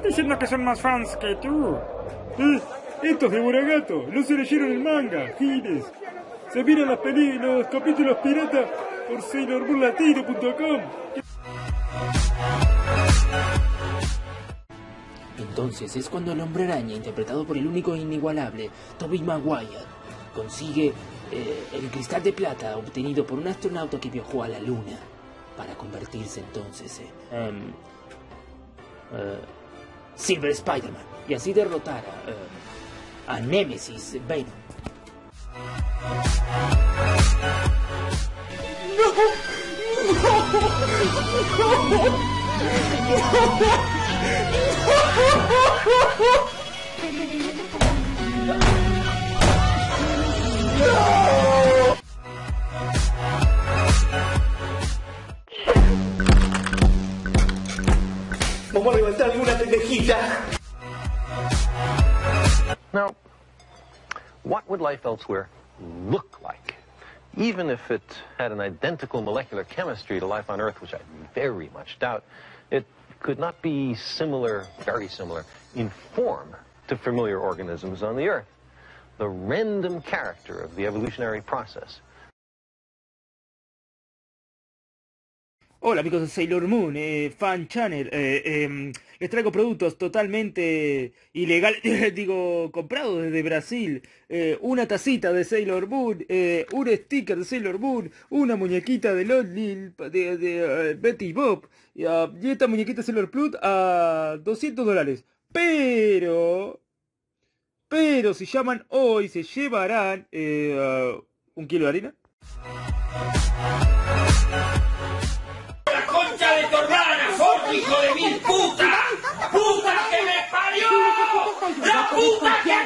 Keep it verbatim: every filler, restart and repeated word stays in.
estás diciendo que son más fans que tú. Eh, estos de Buragato, no se leyeron el manga, giles. Se miran las peli los capítulos pirata por Sailor Moon Latino punto com. Entonces es cuando el Hombre Araña, interpretado por el único e inigualable Tobey Maguire, consigue eh, el cristal de plata obtenido por un astronauta que viajó a la Luna para convertirse entonces en um, uh, Silver Spider-Man y así derrotar a, uh, a Nemesis Venom. ¡No! ¡No! ¡No! Vamos a levantarle una pendejita. Now, what would life elsewhere look like? Even if it had an identical molecular chemistry to life on Earth, which I very much doubt, it could not be similar, very similar, in form to familiar organisms on the Earth. The random character of the evolutionary process. Hola amigos de Sailor Moon, eh, Fan Channel, eh, eh, les traigo productos totalmente ilegales, digo, comprados desde Brasil, eh, una tacita de Sailor Moon, eh, un sticker de Sailor Moon, una muñequita de Loli, de, de uh, Betty Bob, y, uh, y esta muñequita Sailor Plus a doscientos dólares, pero, pero si llaman hoy se llevarán eh, uh, un kilo de harina. ¡Concha de tu hermana, Ford, hijo de mil puta! ¡Puta que me parió! ¡La puta que